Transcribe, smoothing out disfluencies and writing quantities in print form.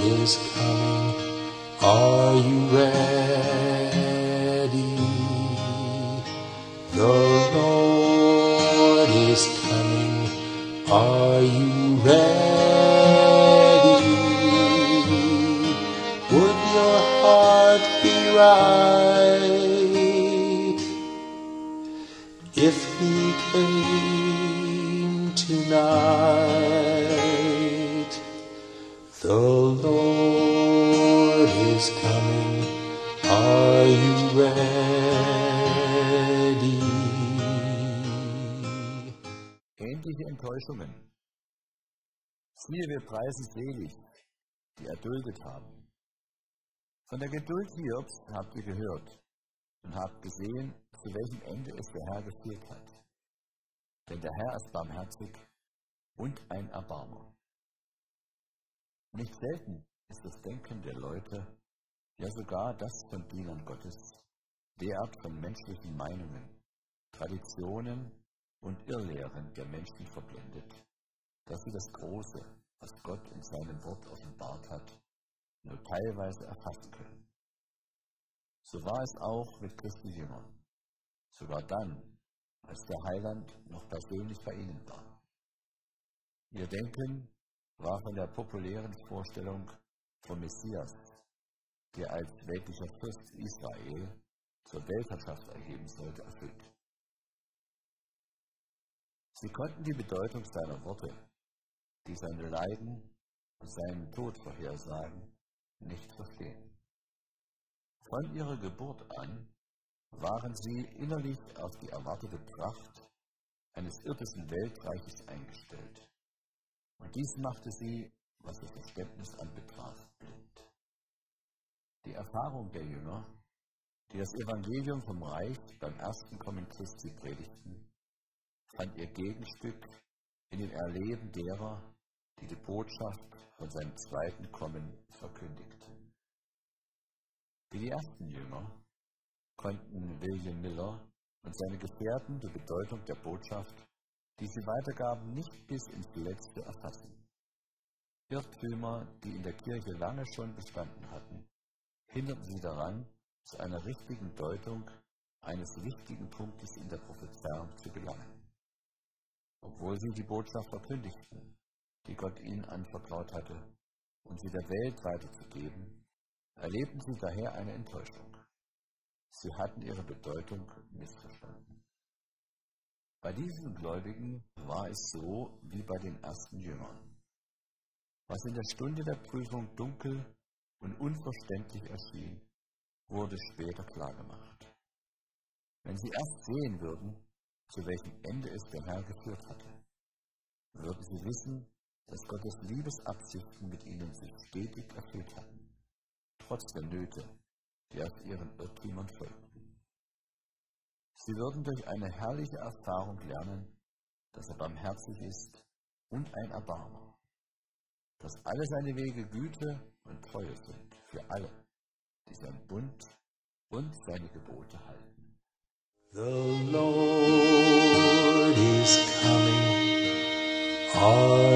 is coming. Are you ready? The Lord is coming. Are you ready? Would your heart be right if he came tonight? The Lord is coming. Are you ready? Ähnliche Enttäuschungen. Siehe, wir preisen selig, die erduldet haben. Von der Geduld Hiobs habt ihr gehört und habt gesehen, zu welchem Ende es der Herr geführt hat. Denn der Herr ist barmherzig und ein Erbarmer. Nicht selten ist das Denken der Leute, ja sogar das von Dienern Gottes, derart von menschlichen Meinungen, Traditionen und Irrlehren der Menschen verblendet, dass sie das Große, was Gott in seinem Wort offenbart hat, nur teilweise erfassen können. So war es auch mit Christi Jüngern, sogar dann, als der Heiland noch persönlich bei ihnen war. Ihr Denken war von der populären Vorstellung vom Messias, der als weltlicher Fürst Israel zur Weltherrschaft erheben sollte, erfüllt. Sie konnten die Bedeutung seiner Worte, die sein Leiden und seinen Tod vorhersagen, nicht verstehen. Von ihrer Geburt an waren sie innerlich auf die erwartete Pracht eines irdischen Weltreiches eingestellt. Und dies machte sie, was ihr Verständnis anbetraf, blind. Die Erfahrung der Jünger, die das Evangelium vom Reich beim ersten Kommen Christi predigten, fand ihr Gegenstück in dem Erleben derer, die die Botschaft von seinem zweiten Kommen verkündigten. Wie die ersten Jünger konnten William Miller und seine Gefährten die Bedeutung der Botschaft, die sie weitergaben, nicht bis ins Letzte erfassen. Irrtümer, die in der Kirche lange schon bestanden hatten, hinderten sie daran, zu einer richtigen Deutung eines wichtigen Punktes in der Prophezeiung zu gelangen. Obwohl sie die Botschaft verkündigten, die Gott ihnen anvertraut hatte, und sie der Welt weiterzugeben, erlebten sie daher eine Enttäuschung. Sie hatten ihre Bedeutung missverstanden. Bei diesen Gläubigen war es so wie bei den ersten Jüngern. Was in der Stunde der Prüfung dunkel und unverständlich erschien, wurde später klargemacht. Wenn sie erst sehen würden, zu welchem Ende es der Herr geführt hatte, würden sie wissen, dass Gottes Liebesabsichten mit ihnen sich stetig erfüllt hatten, trotz der Nöte, die auf ihren Irrtümern folgten. Sie würden durch eine herrliche Erfahrung lernen, dass er barmherzig ist und ein Erbarmer, dass alle seine Wege Güte und Treue sind für alle, die seinen Bund und seine Gebote halten. The Lord is coming.